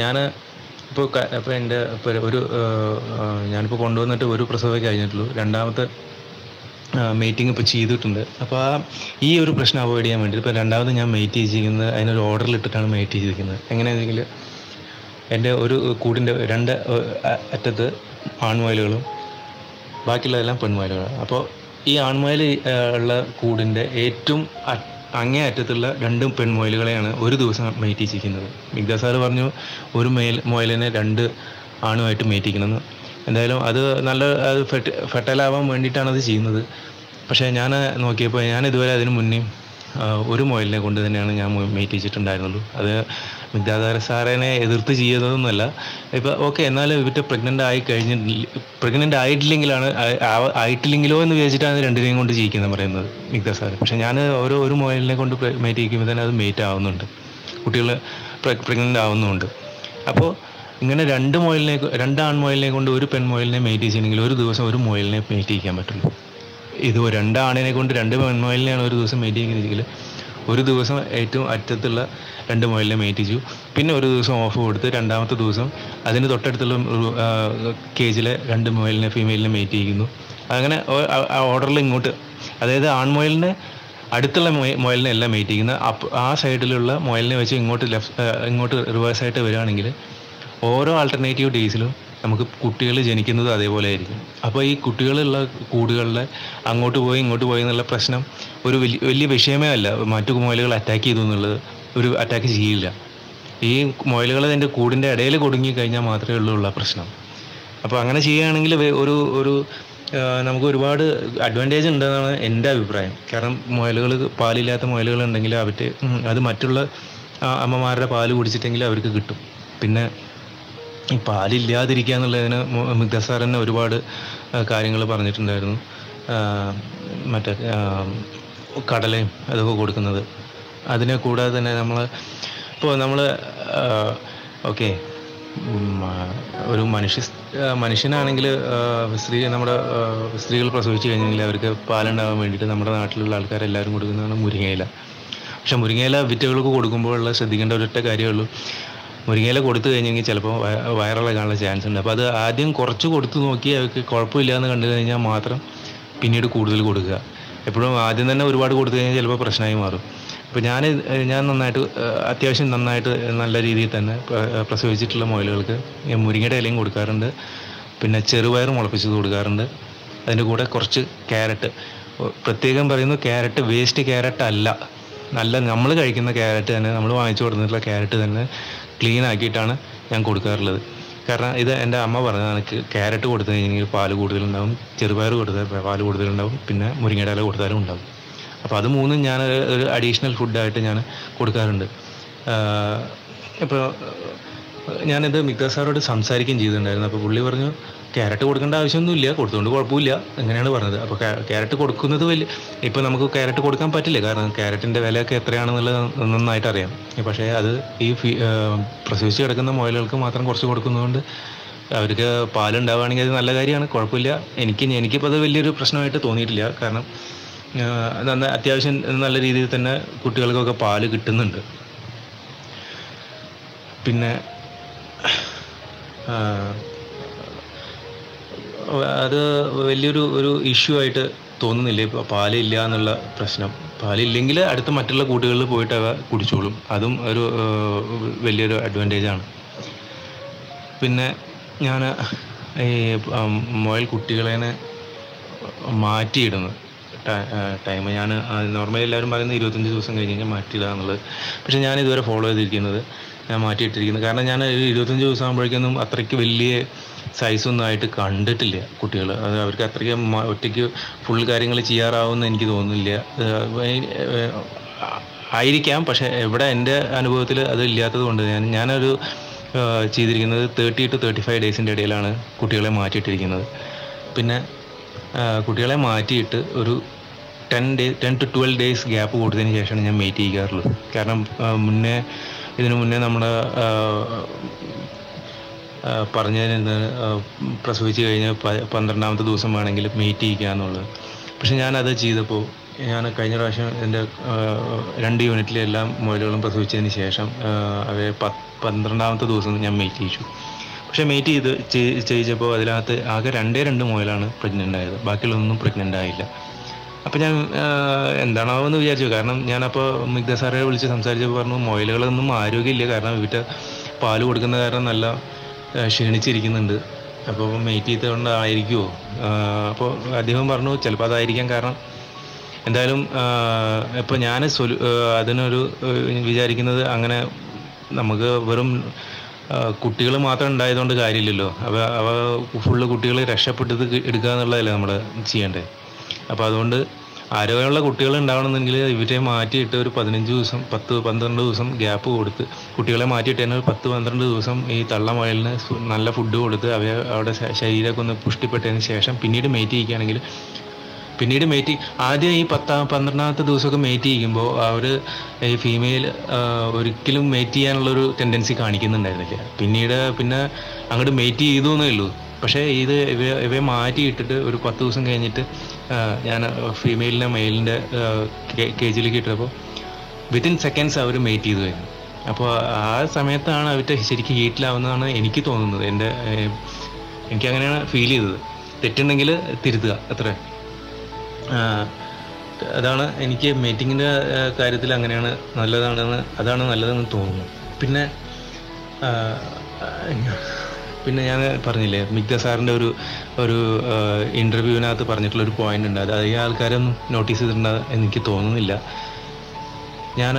ഇപ്പോൾ എൻ്റെ ഞാനിപ്പോൾ കൊണ്ടുവന്നിട്ട് ഒരു പ്രസവമേ കഴിഞ്ഞിട്ടുള്ളൂ, 2ാമത്തെ മീറ്റിംഗ് ഇപ്പോൾ ചെയ്തിട്ടുണ്ട്. അപ്പോൾ ഈ ഒരു പ്രശ്നം അവോയ്ഡ് ചെയ്യാൻ വേണ്ടി ഇപ്പോൾ 2ാമത് ഞാൻ മെയ്റ്റ് ചെയ്തിരിക്കുന്നത് അതിനൊരു ഓർഡറിലിട്ടിട്ടാണ് മെയ്റ്റ് ചെയ്തിരിക്കുന്നത്. എങ്ങനെയാണെന്നെങ്കിൽ എൻ്റെ ഒരു കൂടിൻ്റെ 2 അറ്റത്ത് ആൺമുയലുകളും ബാക്കിയുള്ളതെല്ലാം പെൺമുയലുകളാണ്. അപ്പോൾ ഈ ആൺമുയൽ ഉള്ള കൂടിൻ്റെ ഏറ്റവും അങ്ങേ അറ്റത്തുള്ള 2 പെൺമുയലുകളെയാണ് ഒരു ദിവസം മെയ്റ്റ് ചെയ്യിക്കുന്നത്. മിഗ്ദാ സാറ് പറഞ്ഞു ഒരു മുയലിനെ 2 ആണുമായിട്ട് മെയ്റ്റ് ചെയ്യണമെന്ന്. എന്തായാലും അത് ഫെർട്ടൈലാവാൻ വേണ്ടിയിട്ടാണ് അത് ചെയ്യുന്നത്. പക്ഷേ ഞാൻ നോക്കിയപ്പോൾ ഞാൻ ഇതുവരെ അതിന് മുന്നേ ഒരു മുയലിനെ കൊണ്ട് തന്നെയാണ് ഞാൻ മെയ്റ്റ് ചെയ്തിട്ടുണ്ടായിരുന്നുള്ളൂ. അത് മിഗ്ദാ സാറിനെ എതിർത്ത് ചെയ്യുന്നതൊന്നുമല്ല. ഇപ്പോൾ ഓക്കെ, എന്നാലും ഇവരുടെ പ്രഗ്നൻ്റ് ആയിട്ടില്ലെങ്കിലോ എന്ന് വിചാരിച്ചിട്ടാണ് 2നെയും കൊണ്ട് ചെയ്യിക്കുന്നത് പറയുന്നത് മിഗ്ദാ സാറ്. പക്ഷേ ഞാൻ ഒരു മുയലിനെ കൊണ്ട് മെയ്റ്റ് ചെയ്യിക്കുമ്പോൾ തന്നെ അത് മെയ്റ്റ് ആവുന്നുണ്ട്, കുട്ടികൾ പ്രഗ്നൻ്റ് ആവുന്നുമുണ്ട്. അപ്പോൾ ഇങ്ങനെ 2 ആൺമുയലിനെ കൊണ്ട് ഒരു പെൺമുയലിനെ മെയ്റ്റ് ചെയ്യണമെങ്കിൽ ഒരു ദിവസം ഒരു മുയലിനെ മെയ്റ്റ് ചെയ്യിക്കാൻ പറ്റുള്ളൂ. ഇത് 2 ആണിനെ കൊണ്ട് 2 പെൺമുയലിനെയാണ് ഒരു ദിവസം മെയ്റ്റ് ചെയ്യുന്നതെങ്കിൽ ഒരു ദിവസം ഏറ്റവും അറ്റത്തുള്ള 2 മുയലിനെ മെയ്റ്റ് ചെയ്തു, പിന്നെ ഒരു ദിവസം ഓഫ് കൊടുത്ത് രണ്ടാമത്തെ ദിവസം അതിന് തൊട്ടടുത്തുള്ള കേജിലെ 2 മുയലിനെ ഫീമെയിലിനെ മേറ്റ് ചെയ്യുന്നു. അങ്ങനെ ആ ഓർഡറിൽ ഇങ്ങോട്ട്, അതായത് ആൺമുയലിനെ അടുത്തുള്ള മുയലിനെ എല്ലാം മേറ്റ് ചെയ്യുന്നത്. ആ സൈഡിലുള്ള മുയലിനെ വെച്ച് ഇങ്ങോട്ട് റിവേഴ്സായിട്ട് വരികയാണെങ്കിൽ ഓരോ ആൾട്ടർനേറ്റീവ് ഡേയ്സിലും നമുക്ക് കുട്ടികൾ ജനിക്കുന്നത് അതേപോലെ ആയിരിക്കും. അപ്പോൾ ഈ കുട്ടികളുള്ള കൂടുകളിലെ അങ്ങോട്ട് പോയി ഇങ്ങോട്ട് പോയി എന്നുള്ള പ്രശ്നം ഒരു വലിയ വിഷയമേ അല്ല. മറ്റു മുയലുകൾ അറ്റാക്ക് ചെയ്തു എന്നുള്ളത് ഒരു അറ്റാക്ക് ചെയ്യില്ല. ഈ മുയലുകൾ അതിൻ്റെ കൂടിൻ്റെ ഇടയിൽ കുടുങ്ങി കഴിഞ്ഞാൽ മാത്രമേ ഉള്ള പ്രശ്നം. അപ്പോൾ അങ്ങനെ ചെയ്യുകയാണെങ്കിൽ ഒരു നമുക്ക് ഒരുപാട് അഡ്വാൻറ്റേജ് ഉണ്ടെന്നാണ് എൻ്റെ അഭിപ്രായം. കാരണം മുയലുകൾ, പാലില്ലാത്ത മുയലുകൾ ഉണ്ടെങ്കിൽ അത് മറ്റുള്ള അമ്മമാരുടെ പാല് കുടിച്ചിട്ടെങ്കിൽ അവർക്ക് കിട്ടും. പിന്നെ ഈ പാലില്ലാതിരിക്കുക എന്നുള്ളതിന് മിഗ്ദ സാർ തന്നെ ഒരുപാട് കാര്യങ്ങൾ പറഞ്ഞിട്ടുണ്ടായിരുന്നു. മറ്റേ കടലയും അതൊക്കെ കൊടുക്കുന്നത്. അതിനെ കൂടാതെ തന്നെ നമ്മൾ ഓക്കെ ഒരു മനുഷ്യനാണെങ്കിൽ നമ്മുടെ സ്ത്രീകൾ പ്രസവിച്ച് കഴിഞ്ഞെങ്കിൽ അവർക്ക് പാലുണ്ടാകാൻ വേണ്ടിയിട്ട് നമ്മുടെ നാട്ടിലുള്ള ആൾക്കാരെല്ലാവരും കൊടുക്കുന്നതാണ് മുരിങ്ങയില. പക്ഷെ മുരിങ്ങയില വിറ്റുകൾക്ക് കൊടുക്കുമ്പോഴുള്ള ശ്രദ്ധിക്കേണ്ട ഒരൊറ്റ കാര്യമുള്ളൂ, മുരിങ്ങയില കൊടുത്തു കഴിഞ്ഞെങ്കിൽ ചിലപ്പോൾ വയറിളകാനുള്ള ചാൻസ് ഉണ്ട്. അപ്പോൾ അത് ആദ്യം കുറച്ച് കൊടുത്തു നോക്കി അവർക്ക് കുഴപ്പമില്ല എന്ന് കണ്ടു കഴിഞ്ഞാൽ മാത്രം പിന്നീട് കൂടുതൽ കൊടുക്കുക. എപ്പോഴും ആദ്യം തന്നെ ഒരുപാട് കൊടുത്തു കഴിഞ്ഞാൽ ചിലപ്പോൾ പ്രശ്നമായി മാറും. അപ്പോൾ ഞാൻ അത്യാവശ്യം നന്നായിട്ട് നല്ല രീതിയിൽ തന്നെ പ്രസവിച്ചിട്ടുള്ള മുയലുകൾക്ക് മുരിങ്ങയുടെ ഇലയും കൊടുക്കാറുണ്ട്. പിന്നെ ചെറുപയർ മുളപ്പിച്ചത് കൊടുക്കാറുണ്ട്. അതിൻ്റെ കൂടെ കുറച്ച് ക്യാരറ്റ്, പ്രത്യേകം പറയുന്നു, ക്യാരറ്റ് വേസ്റ്റ് ക്യാരറ്റ് അല്ല, നല്ല നമ്മൾ കഴിക്കുന്ന ക്യാരറ്റ് തന്നെ, നമ്മൾ വാങ്ങിച്ചു കൊടുത്തിട്ടുള്ള ക്യാരറ്റ് തന്നെ ക്ലീൻ ആക്കിയിട്ടാണ് ഞാൻ കൊടുക്കാറുള്ളത്. കാരണം ഇത് എൻ്റെ അമ്മ പറഞ്ഞതാണ്, ക്യാരറ്റ് കൊടുത്തു കഴിഞ്ഞെങ്കിൽ പാല് കൂടുതലുണ്ടാവും, ചെറുപയർ കൊടുത്താൽ പാല് കൂടുതലുണ്ടാവും, പിന്നെ മുരിങ്ങയുടെ ഇല കൊടുത്താലും ഉണ്ടാവും. അപ്പോൾ അത് മൂന്നും ഞാൻ ഒരു അഡീഷണൽ ഫുഡായിട്ട് ഞാൻ കൊടുക്കാറുണ്ട്. ഇപ്പോൾ ഞാനിത് മിഗ്ദ സാറോട് സംസാരിക്കുകയും ചെയ്തിട്ടുണ്ടായിരുന്നു. അപ്പോൾ പുള്ളി പറഞ്ഞു ക്യാരറ്റ് കൊടുക്കേണ്ട ആവശ്യമൊന്നുമില്ല, കൊടുത്തുകൊണ്ട് കുഴപ്പമില്ല, അങ്ങനെയാണ് പറഞ്ഞത്. അപ്പോൾ ക്യാരറ്റ് കൊടുക്കുന്നത് ഇപ്പോൾ നമുക്ക് ക്യാരറ്റ് കൊടുക്കാൻ പറ്റില്ല, കാരണം ക്യാരറ്റിൻ്റെ വിലയൊക്കെ എത്രയാണെന്നുള്ളത് നന്നായിട്ട് അറിയാം. പക്ഷേ അത് ഈ പ്രസവിച്ച് കിടക്കുന്ന മുയലുകൾക്ക് മാത്രം കുറച്ച് കൊടുക്കുന്നതുകൊണ്ട് അവർക്ക് പാലുണ്ടാവുകയാണെങ്കിൽ അത് നല്ല കാര്യമാണ്, കുഴപ്പമില്ല. എനിക്കിപ്പോൾ അത് വലിയൊരു പ്രശ്നമായിട്ട് തോന്നിയിട്ടില്ല. കാരണം അത്യാവശ്യം നല്ല രീതിയിൽ തന്നെ കുട്ടികൾക്കൊക്കെ പാല് കിട്ടുന്നുണ്ട്. പിന്നെ അത് വലിയൊരു ഇഷ്യൂ ആയിട്ട് തോന്നുന്നില്ല. ഇപ്പോൾ പാലില്ല എന്നുള്ള പ്രശ്നം, പാലില്ലെങ്കിൽ അടുത്ത മറ്റുള്ള കൂട്ടുകളിൽ പോയിട്ട് അവ കുടിച്ചോളും. അതും ഒരു വലിയൊരു അഡ്വാൻറ്റേജാണ്. പിന്നെ ഞാൻ ഈ മുയൽ കുട്ടികളെ മാറ്റിയിടുന്നത് ടൈം ഞാൻ നോർമലി എല്ലാവരും പറയുന്നത് 25 ദിവസം കഴിഞ്ഞ് കഴിഞ്ഞാൽ മാറ്റിയിടുക എന്നുള്ളത്. പക്ഷേ ഞാൻ ഇതുവരെ ഫോളോ ചെയ്തിരിക്കുന്നത്, ഞാൻ മാറ്റിയിട്ടിരിക്കുന്നത്, കാരണം ഞാൻ 25 ദിവസം ആകുമ്പോഴേക്കൊന്നും അത്രയ്ക്ക് വലിയ സൈസൊന്നും ആയിട്ട് കണ്ടിട്ടില്ല കുട്ടികൾ. അത് അവർക്ക് അത്രയ്ക്ക് ഒറ്റയ്ക്ക് ഫുൾ കാര്യങ്ങൾ ചെയ്യാറാവുമെന്ന് എനിക്ക് തോന്നുന്നില്ല. ആയിരിക്കാം, പക്ഷേ ഇവിടെ എൻ്റെ അനുഭവത്തിൽ അത് ഇല്ലാത്തത് കൊണ്ട് ഞാനൊരു ചെയ്തിരിക്കുന്നത് 30 to 35 ഡേയ്സിൻ്റെ ഇടയിലാണ് കുട്ടികളെ മാറ്റിയിട്ടിരിക്കുന്നത്. പിന്നെ കുട്ടികളെ മാറ്റിയിട്ട് ഒരു 10 to 12 ഡേയ്സ് ഗ്യാപ്പ് കൊടുത്തതിന് ശേഷമാണ് ഞാൻ മേറ്റ് ചെയ്യാറുള്ളത്. കാരണം ഇതിനു മുന്നേ നമ്മുടെ പറഞ്ഞതിന് പ്രസവിച്ച് കഴിഞ്ഞ് 12ാമത്തെ ദിവസം വേണമെങ്കിൽ മേറ്റ് ചെയ്യുക എന്നുള്ളത്. പക്ഷെ ഞാനത് ചെയ്തപ്പോൾ ഞാൻ കഴിഞ്ഞ പ്രാവശ്യം എൻ്റെ 2 യൂണിറ്റിലെ എല്ലാ മുയലുകളും പ്രസവിച്ചതിന് ശേഷം അവരെ 12ാമത്തെ ദിവസം ഞാൻ മേറ്റ് ചെയ്യിച്ചു. പക്ഷേ മേറ്റ് ചെയ്യിച്ചപ്പോൾ അതിനകത്ത് ആകെ 2 മുയലാണ് പ്രഗ്നൻ്റ് ആയത്, ബാക്കിയുള്ളതൊന്നും പ്രഗ്നൻ്റ് ആയില്ല. അപ്പോൾ ഞാൻ എന്താണാവെന്ന് വിചാരിച്ചു. കാരണം ഞാനപ്പോൾ മിഗ്ദ സാറെ വിളിച്ച് സംസാരിച്ചപ്പോൾ പറഞ്ഞു മുയലുകളൊന്നും ആരോഗ്യമില്ല, കാരണം ഇവറ്റ പാല് കൊടുക്കുന്ന കാരണം നല്ല ക്ഷീണിച്ചിരിക്കുന്നുണ്ട്, അപ്പോൾ മേറ്റ് ചെയ്തുകൊണ്ടായിരിക്കുമോ? അപ്പോൾ അദ്ദേഹം പറഞ്ഞു ചിലപ്പോൾ അതായിരിക്കാം. കാരണം എന്തായാലും ഇപ്പോൾ ഞാൻ അതിനൊരു വിചാരിക്കുന്നത്, അങ്ങനെ നമുക്ക് വെറും കുട്ടികൾ മാത്രം ഉണ്ടായതുകൊണ്ട് കാര്യമില്ലല്ലോ. അവ ഫുള്ള് കുട്ടികൾ രക്ഷപ്പെട്ടത് എടുക്കുക എന്നുള്ളതല്ലേ നമ്മൾ ചെയ്യേണ്ടത്. അപ്പോൾ അതുകൊണ്ട് ആരോഗ്യമുള്ള കുട്ടികൾ ഉണ്ടാവണമെന്നെങ്കിൽ ഇവരെ മാറ്റിയിട്ട് ഒരു 15 ദിവസം 10-12 ദിവസം ഗ്യാപ്പ് കൊടുത്ത് കുട്ടികളെ മാറ്റിയിട്ട് തന്നെ ഒരു 10-12 ദിവസം ഈ തള്ള മുയലിന് നല്ല ഫുഡ് കൊടുത്ത് അവരുടെ ശരീരമൊക്കെ ഒന്ന് പുഷ്ടിപ്പെട്ടതിന് ശേഷം പിന്നീട് മേറ്റ് ചെയ്യിക്കുകയാണെങ്കിൽ, പിന്നീട് ആദ്യം ഈ 12ാമത്തെ ദിവസമൊക്കെ മേറ്റ് ചെയ്യുമ്പോൾ അവർ ഈ ഫീമെയിൽ ഒരിക്കലും മേറ്റ് ചെയ്യാനുള്ളൊരു ടെൻഡൻസി കാണിക്കുന്നുണ്ടായിരുന്നില്ല. പിന്നെ അങ്ങോട്ട് മേറ്റ് ചെയ്തു എന്നേ ഉള്ളൂ. പക്ഷേ ഇവയെ മാറ്റിയിട്ടിട്ട് ഒരു 10 ദിവസം കഴിഞ്ഞിട്ട് ഞാൻ ഫീമെയിലിനെ മെയിലിൻ്റെ കേജിലേക്ക് ഇട്ടപ്പോൾ വിത്തിൻ സെക്കൻഡ്സ് അവർ മേറ്റ് ചെയ്തു കഴിഞ്ഞു. അപ്പോൾ ആ സമയത്താണ് അവറ്റ് ശരിക്കും ഹീറ്റിലാവുന്നതാണ് എനിക്ക് തോന്നുന്നത്. എനിക്കങ്ങനെയാണ് ഫീൽ ചെയ്തത്. തെറ്റുണ്ടെങ്കിൽ തിരുത്തുക, അത്ര. അതാണ് എനിക്ക് മീറ്റിങ്ങിൻ്റെ കാര്യത്തിൽ അങ്ങനെയാണ് അതാണ് നല്ലതെന്ന് തോന്നുന്നു. പിന്നെ ഞാൻ പറഞ്ഞില്ലേ, മിഗ്ദ സാറിൻ്റെ ഒരു ഇൻ്റർവ്യൂവിനകത്ത് പറഞ്ഞിട്ടുള്ളൊരു പോയിൻ്റ് ഉണ്ട്. അത് ഈ ആൾക്കാരൊന്നും നോട്ടീസ് ചെയ്തിട്ടുണ്ടെന്ന് എനിക്ക് തോന്നുന്നില്ല. ഞാൻ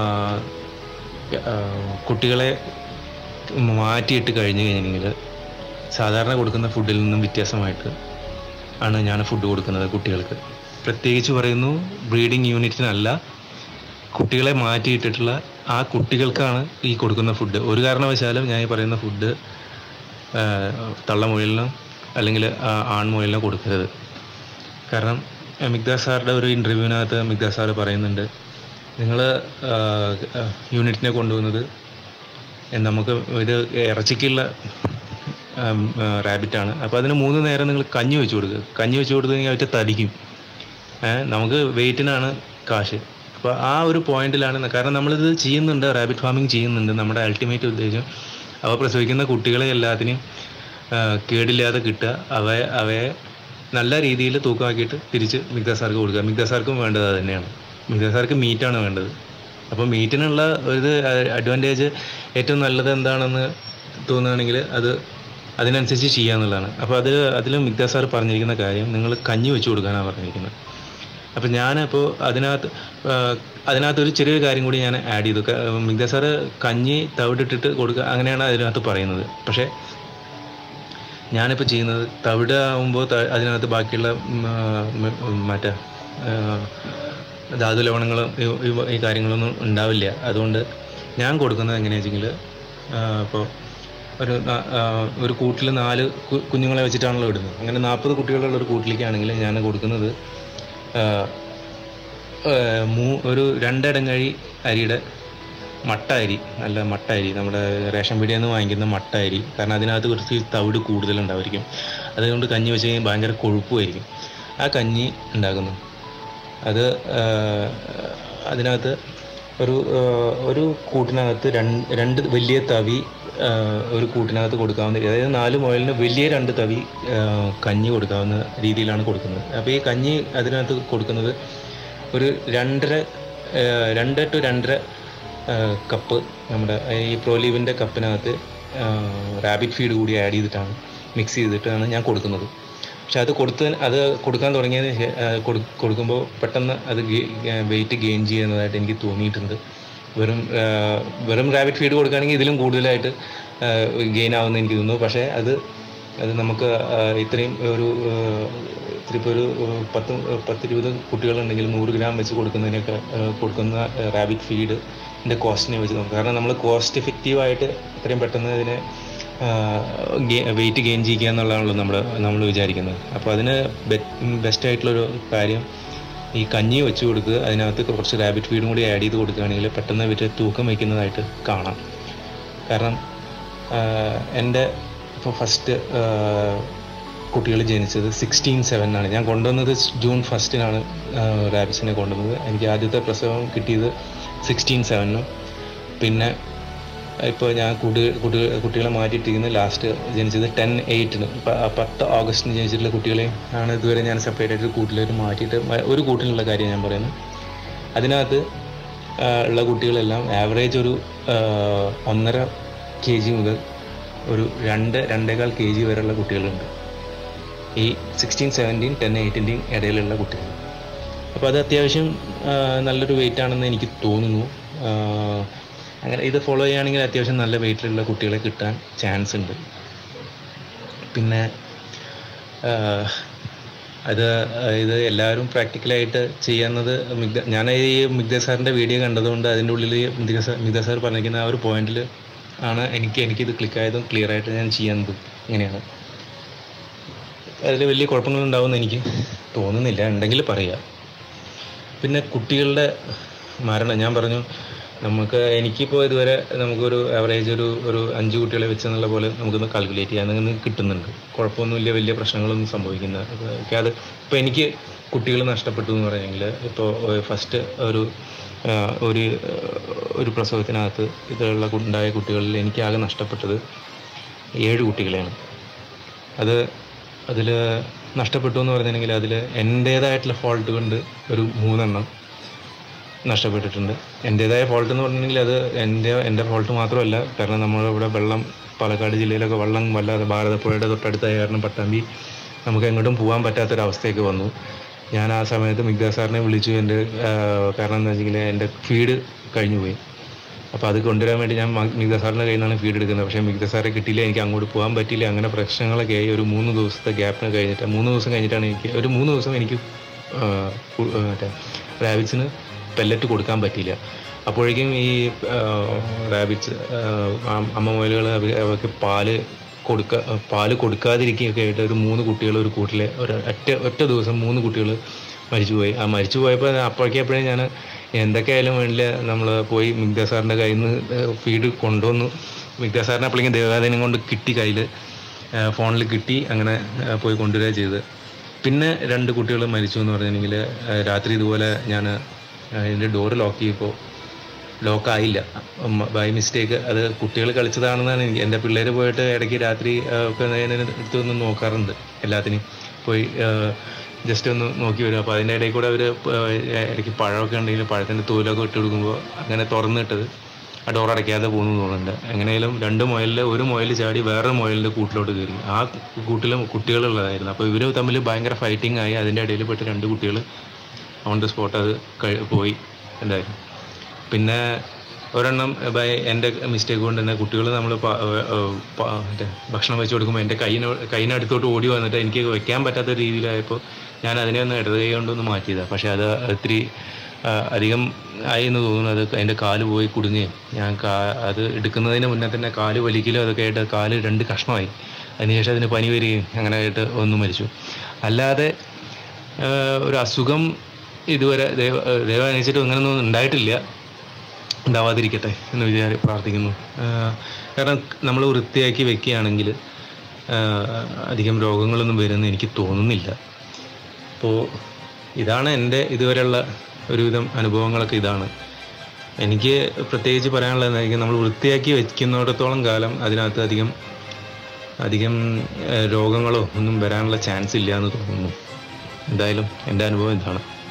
കുട്ടികളെ മാറ്റിയിട്ട് കഴിഞ്ഞെങ്കിൽ സാധാരണ കൊടുക്കുന്ന ഫുഡിൽ നിന്നും വ്യത്യാസമായിട്ട് ആണ് ഞാൻ ഫുഡ് കൊടുക്കുന്നത് കുട്ടികൾക്ക്. പ്രത്യേകിച്ച് പറയുന്നു, ബ്രീഡിങ് യൂണിറ്റിനല്ല, കുട്ടികളെ മാറ്റിയിട്ടിട്ടുള്ള ആ കുട്ടികൾക്കാണ് ഈ കൊടുക്കുന്ന ഫുഡ്. ഒരു കാരണവശാലും ഞാൻ ഈ പറയുന്ന ഫുഡ് തള്ളമുയലിനോ അല്ലെങ്കിൽ ആൺമുയലിനോ കൊടുക്കരുത്. കാരണം മിഗ്ദ സാറുടെ ഒരു ഇൻ്റർവ്യൂവിനകത്ത് മിഗ്ദ സാറ് പറയുന്നുണ്ട്, നിങ്ങൾ യൂണിറ്റിനെ കൊണ്ടുപോകുന്നത് നമുക്ക് ഇത് ഇറച്ചിക്കുള്ള റാബിറ്റാണ്. അപ്പോൾ അതിന് 3 നേരം നിങ്ങൾ കഞ്ഞി വെച്ച് കൊടുക്കുക. കഞ്ഞി വെച്ച് കൊടുത്തെങ്കിൽ അവറ്റ് തടിക്കും. നമുക്ക് വെയിറ്റിനാണ് കാശ്. അപ്പോൾ ആ ഒരു പോയിന്റിലാണ്. കാരണം നമ്മളിത് ചെയ്യുന്നുണ്ട്, റാബിറ്റ് ഫാമിംഗ് ചെയ്യുന്നുണ്ട്. നമ്മുടെ അൾട്ടിമേറ്റ് ഉദ്ദേശം അവ പ്രസവിക്കുന്ന കുട്ടികളെ എല്ലാത്തിനും കേടില്ലാതെ കിട്ടുക, അവയെ നല്ല രീതിയിൽ തൂക്കമാക്കിയിട്ട് തിരിച്ച് മിഗ്ദ സാർക്ക് കൊടുക്കുക. മിഗ്ദ സാർക്കും വേണ്ടത് അത് തന്നെയാണ്. മിഗ്ദ സാർക്ക് മീറ്റാണ് വേണ്ടത്. അപ്പോൾ മീറ്റിനുള്ള ഒരു അഡ്വാൻറ്റേജ്, ഏറ്റവും നല്ലത് എന്താണെന്ന് തോന്നുകയാണെങ്കിൽ അതിനനുസരിച്ച് ചെയ്യുക എന്നുള്ളതാണ്. അപ്പോൾ അതിൽ മിഗ്ദ സാർ പറഞ്ഞിരിക്കുന്ന കാര്യം, നിങ്ങൾ കഞ്ഞി വെച്ച് കൊടുക്കാനാണ് പറഞ്ഞിരിക്കുന്നത്. അപ്പം ഞാനപ്പോൾ അതിനകത്തൊരു ചെറിയൊരു കാര്യം കൂടി ഞാൻ ആഡ് ചെയ്തു. മിഗ്ദ സാറ് കഞ്ഞി തവിടിട്ടിട്ട് കൊടുക്കുക, അങ്ങനെയാണ് അതിനകത്ത് പറയുന്നത്. പക്ഷേ ഞാനിപ്പോൾ ചെയ്യുന്നത്, തവിട് ആകുമ്പോൾ അതിനകത്ത് ബാക്കിയുള്ള മറ്റേ ധാതു ലവണങ്ങളും ഈ കാര്യങ്ങളൊന്നും ഉണ്ടാവില്ല. അതുകൊണ്ട് ഞാൻ കൊടുക്കുന്നത് എങ്ങനെയാണെന്ന് വെച്ചെങ്കിൽ, ഇപ്പോൾ ഒരു കൂട്ടിൽ 4 കുഞ്ഞുങ്ങളെ വെച്ചിട്ടാണല്ലോ ഇടുന്നത്. അങ്ങനെ 40 കുട്ടികളുള്ള ഒരു കൂട്ടിലേക്കാണെങ്കിൽ ഞാൻ കൊടുക്കുന്നത് ഒരു 2 ഇടങ്ങഴി അരിയുടെ മട്ട അരി, നല്ല മട്ട അരി, നമ്മുടെ റേഷൻ പീടികയിൽ നിന്ന് വാങ്ങിക്കുന്ന മട്ട അരി. കാരണം അതിനകത്ത് കുറച്ച് തവിട് കൂടുതലുണ്ടായിരിക്കും. അതുകൊണ്ട് കഞ്ഞി വെച്ച് കഴിഞ്ഞാൽ ഭയങ്കര കൊഴുപ്പുമായിരിക്കും. ആ കഞ്ഞി ഉണ്ടാക്കുന്നു. അതിനകത്ത് ഒരു കൂട്ടിനകത്ത് 2 വലിയ തവി ഒരു കൂട്ടിനകത്ത് കൊടുക്കാവുന്ന, അതായത് 4 മുയലിന് വലിയ 2 തവി കഞ്ഞി കൊടുക്കാവുന്ന രീതിയിലാണ് കൊടുക്കുന്നത്. അപ്പോൾ ഈ കഞ്ഞി അതിനകത്ത് കൊടുക്കുന്നത് ഒരു 2 to 2.5 കപ്പ് നമ്മുടെ ഈ പ്രോലീവിൻ്റെ കപ്പിനകത്ത് റാബിറ്റ് ഫീഡ് കൂടി ആഡ് ചെയ്തിട്ടാണ്, മിക്സ് ചെയ്തിട്ടാണ് ഞാൻ കൊടുക്കുന്നത്. പക്ഷെ അത് കൊടുക്കാൻ തുടങ്ങിയതിന് കൊടുക്കുമ്പോൾ പെട്ടെന്ന് അത് വെയിറ്റ് ഗെയിൻ ചെയ്യുന്നതായിട്ട് എനിക്ക് തോന്നിയിട്ടുണ്ട്. വെറും റാബിറ്റ് ഫീഡ് കൊടുക്കുകയാണെങ്കിൽ ഇതിലും കൂടുതലായിട്ട് ഗെയിൻ ആവുമെന്ന് എനിക്ക് തോന്നുന്നു. പക്ഷേ അത് നമുക്ക് ഇത്രയും ഇപ്പോൾ ഒരു 10-20 കുട്ടികളുണ്ടെങ്കിൽ 100 ഗ്രാം വെച്ച് കൊടുക്കുന്ന റാബിറ്റ് ഫീഡിൻ്റെ കോസ്റ്റിനെ വെച്ച് നോക്കാം. കാരണം നമ്മൾ കോസ്റ്റ് എഫക്റ്റീവായിട്ട് ഇത്രയും പെട്ടെന്ന് ഇതിനെ വെയിറ്റ് ഗെയിൻ ചെയ്യുക എന്നുള്ളതാണല്ലോ നമ്മൾ വിചാരിക്കുന്നത്. അപ്പോൾ അതിന് ബെസ്റ്റായിട്ടുള്ളൊരു കാര്യം ഈ കഞ്ഞി വെച്ച് കൊടുക്കുക, അതിനകത്ത് കുറച്ച് റാബിറ്റ് ഫീഡും കൂടി ആഡ് ചെയ്ത് കൊടുക്കുകയാണെങ്കിൽ പെട്ടെന്ന് ഇവർ തൂക്കം വയ്ക്കുന്നതായിട്ട് കാണാം. കാരണം എൻ്റെ ഇപ്പോൾ ഫസ്റ്റ് കുട്ടികൾ ജനിച്ചത് 16/7 ഞാൻ കൊണ്ടുവന്നത് June 1 റാബിറ്റ്സിനെ കൊണ്ടുവന്നത്. എനിക്ക് ആദ്യത്തെ പ്രസവം കിട്ടിയത് 16/7. പിന്നെ ഇപ്പോൾ ഞാൻ കുട്ടികളെ മാറ്റിയിട്ടിരിക്കുന്നത് ലാസ്റ്റ് ജനിച്ചത് 10/8. 10 ഓഗസ്റ്റിന് ജനിച്ചിട്ടുള്ള കുട്ടികളെ ആണ് ഇതുവരെ ഞാൻ സെപ്പറേറ്റ് ആയിട്ട് കൂട്ടിലേക്ക് മാറ്റിയിട്ട്, ഒരു കൂട്ടിലുള്ള കാര്യം ഞാൻ പറയുന്നത്. അതിനകത്ത് ഉള്ള കുട്ടികളെല്ലാം ആവറേജ് ഒരു 1.5 kg മുതൽ ഒരു 2-2.25 kg വരെയുള്ള കുട്ടികളുണ്ട്. ഈ 16, 17, 10, 8 ഇടയിലുള്ള കുട്ടികൾ. അപ്പോൾ അത് അത്യാവശ്യം നല്ലൊരു വെയിറ്റ് ആണെന്ന് എനിക്ക് തോന്നുന്നു. അങ്ങനെ ഇത് ഫോളോ ചെയ്യുകയാണെങ്കിൽ അത്യാവശ്യം നല്ല വെയിറ്റിലുള്ള കുട്ടികളെ കിട്ടാൻ ചാൻസ് ഉണ്ട്. പിന്നെ ഇത് എല്ലാവരും പ്രാക്ടിക്കലായിട്ട് ചെയ്യുന്നത് ഞാൻ ഈ മിഗ്ദ സാറിൻ്റെ വീഡിയോ കണ്ടതുകൊണ്ട് അതിൻ്റെ ഉള്ളിൽ മിഗ്ദ സാർ പറഞ്ഞിരിക്കുന്ന ആ ഒരു പോയിന്റിൽ ആണ് എനിക്കിത് ക്ലിക്കായതും ക്ലിയറായിട്ട് ഞാൻ ചെയ്യുന്നത് ഇങ്ങനെയാണ്. അതിൽ വലിയ കുഴപ്പങ്ങളുണ്ടാവുമെന്ന് എനിക്ക് തോന്നുന്നില്ല, ഉണ്ടെങ്കിൽ പറയുക. പിന്നെ കുട്ടികളുടെ മരണം ഞാൻ പറഞ്ഞു, എനിക്കിപ്പോൾ ഇതുവരെ നമുക്കൊരു ആവറേജ് ഒരു 5 കുട്ടികളെ വെച്ചെന്നുള്ള പോലെ നമുക്കൊന്ന് കാൽക്കുലേറ്റ് ചെയ്യാൻ നിന്ന് കിട്ടുന്നുണ്ട്. കുഴപ്പമൊന്നുമില്ല, വലിയ പ്രശ്നങ്ങളൊന്നും സംഭവിക്കുന്ന അത് ഇപ്പോൾ എനിക്ക് കുട്ടികൾ നഷ്ടപ്പെട്ടു എന്ന് പറയുമെങ്കിൽ ഇപ്പോൾ ഫസ്റ്റ് ഒരു ഒരു പ്രസവത്തിനകത്ത് ഉണ്ടായ കുട്ടികളിൽ എനിക്കാകെ നഷ്ടപ്പെട്ടത് 7 കുട്ടികളെയാണ്. അതിൽ നഷ്ടപ്പെട്ടു എന്ന് പറഞ്ഞിട്ടുണ്ടെങ്കിൽ അതിൽ എൻ്റേതായിട്ടുള്ള ഫോൾട്ട് കൊണ്ട് ഒരു 3 എണ്ണം നഷ്ടപ്പെട്ടിട്ടുണ്ട്. എൻ്റേതായ ഫോൾട്ട് എന്ന് പറഞ്ഞിട്ടുണ്ടെങ്കിൽ അത് എൻ്റെ ഫോൾട്ട് മാത്രമല്ല. കാരണം നമ്മളിവിടെ പാലക്കാട് ജില്ലയിലൊക്കെ വെള്ളം വല്ലാതെ ഭാരതപ്പുഴയുടെ തൊട്ടടുത്തായ കാരണം പട്ടാമ്പി നമുക്ക് എങ്ങോട്ടും പോകാൻ പറ്റാത്തൊരവസ്ഥയൊക്കെ വന്നു. ഞാൻ ആ സമയത്ത് മിഗ്ദാസ് സാറിനെ വിളിച്ചു. കാരണം എന്താ വെച്ചെങ്കിൽ എൻ്റെ ഫീഡ് കഴിഞ്ഞു പോയി. അപ്പോൾ അത് കൊണ്ടുവരാൻ വേണ്ടി ഞാൻ മിഗ്ദാസ് സാറിൻ്റെ കയ്യിൽ നിന്നാണ് ഫീഡ് എടുക്കുന്നത്. പക്ഷേ മിഗ്ദാസ് സാറെ കിട്ടിയില്ല, എനിക്ക് അങ്ങോട്ട് പോകാൻ പറ്റിയില്ല. അങ്ങനെ പ്രശ്നങ്ങളൊക്കെ ആയി. ഒരു 3 ദിവസത്തെ ഗ്യാപ്പിന് കഴിഞ്ഞിട്ട് 3 ദിവസം കഴിഞ്ഞിട്ടാണ് ഒരു 3 ദിവസം എനിക്ക് മറ്റേ റാബിറ്റ്സിന് പെല്ലറ്റ് കൊടുക്കാൻ പറ്റിയില്ല. അപ്പോഴേക്കും ഈ റാബിറ്റ്സ് അമ്മ മുയലുകൾ അവർക്ക് പാല് കൊടുക്കാതിരിക്കുകയൊക്കെ ആയിട്ട് ഒരു 3 കുട്ടികൾ ഒരു കൂട്ടിലെ ഒറ്റ ദിവസം 3 കുട്ടികൾ മരിച്ചുപോയി. മരിച്ചു പോയപ്പോൾ അപ്പോഴേക്കപ്പോഴേ ഞാൻ എന്തൊക്കെയായാലും വേണ്ടില്ല നമ്മൾ പോയി മിഗ്ദാസ് സാറിൻ്റെ കയ്യിൽ നിന്ന് ഫീഡ് കൊണ്ടുവന്നു. മിഗ്ദാസ് സാറിനെ അപ്പോഴേക്കും ദേവാദിനം കൊണ്ട് കിട്ടി, കയ്യിൽ ഫോണിൽ കിട്ടി. അങ്ങനെ പോയി കൊണ്ടുവരിക ചെയ്ത്. പിന്നെ 2 കുട്ടികൾ മരിച്ചു എന്ന് പറഞ്ഞിട്ടുണ്ടെങ്കിൽ രാത്രി ഇതുപോലെ ഞാൻ അതിൻ്റെ ഡോറ് ലോക്ക് ചെയ്യുമ്പോൾ ലോക്കായില്ല, ബൈ മിസ്റ്റേക്ക്. അത് കുട്ടികൾ കളിച്ചതാണെന്നാണ് എൻ്റെ പിള്ളേർ പോയിട്ട് ഇടയ്ക്ക് രാത്രി ഒക്കെ എടുത്തൊന്ന് നോക്കാറുണ്ട്. എല്ലാത്തിനും പോയി ജസ്റ്റ് ഒന്ന് നോക്കി വരും. അപ്പോൾ അതിൻ്റെ ഇടയിൽ കൂടെ അവർ ഇടയ്ക്ക് പഴമൊക്കെ ഉണ്ടെങ്കിൽ പഴത്തിൻ്റെ തോലൊക്കെ ഇട്ട് കൊടുക്കുമ്പോൾ അങ്ങനെ തുറന്നിട്ടത് ആ ഡോർ അടയ്ക്കാതെ പോകുന്നു തോന്നുന്നുണ്ട്. എങ്ങനെയാലും 2 മുയലിൽ ഒരു മുയൽ ചാടി വേറൊരു മുയലിൻ്റെ കൂട്ടിലോട്ട് കയറി. ആ കൂട്ടിലും കുട്ടികളുള്ളതായിരുന്നു. അപ്പോൾ ഇവർ തമ്മിൽ ഭയങ്കര ഫൈറ്റിംഗ് ആയി. അതിൻ്റെ ഇടയിൽ പെട്ട് 2 കുട്ടികൾ ഓൺ ദ സ്പോട്ട് അത് പോയി എന്തായാലും. പിന്നെ ഒരെണ്ണം എൻ്റെ മിസ്റ്റേക്ക് കൊണ്ട് തന്നെ കുട്ടികൾ നമ്മൾ മറ്റേ ഭക്ഷണം വെച്ച് കൊടുക്കുമ്പോൾ എൻ്റെ കൈയിനടുത്തോട്ട് ഓടി വന്നിട്ട് എനിക്ക് വെക്കാൻ പറ്റാത്ത രീതിയിലായപ്പോൾ ഞാൻ അതിനെ ഒന്ന് ഇടത് കൈ കൊണ്ടൊന്ന് മാറ്റിയതാണ്. പക്ഷേ അത് ഇത്തിരി അധികം ആയി എന്ന് തോന്നുന്നു. അതിൻ്റെ കാല് പോയി കുടുങ്ങുകയും ഞാൻ അത് എടുക്കുന്നതിന് മുന്നേ തന്നെ കാല് വലിക്കലും അതൊക്കെ ആയിട്ട് കാല് 2 കഷ്ണമായി. അതിനുശേഷം അതിന് പനി വരികയും അങ്ങനെ ആയിട്ട് ഒന്ന് മരിച്ചു. അല്ലാതെ ഒരു അസുഖം ഇതുവരെ ദൈവം അനുസരിച്ചിട്ട് അങ്ങനെയൊന്നും ഉണ്ടായിട്ടില്ല, ഉണ്ടാവാതിരിക്കട്ടെ എന്ന് പ്രാർത്ഥിക്കുന്നു. കാരണം നമ്മൾ വൃത്തിയാക്കി വെക്കുകയാണെങ്കിൽ അധികം രോഗങ്ങളൊന്നും വരുമെന്ന് എനിക്ക് തോന്നുന്നില്ല. അപ്പോൾ ഇതാണ് എൻ്റെ ഇതുവരെയുള്ള ഒരുവിധം അനുഭവങ്ങളൊക്കെ ഇതാണ്. എനിക്ക് പ്രത്യേകിച്ച് പറയാനുള്ളത് എന്തായിരിക്കും, നമ്മൾ വൃത്തിയാക്കി വെക്കുന്നിടത്തോളം കാലം അതിനകത്ത് അധികം രോഗങ്ങളോ ഒന്നും വരാനുള്ള ചാൻസ് ഇല്ല എന്ന് തോന്നുന്നു. എന്തായാലും എൻ്റെ അനുഭവം ഇതാണ്.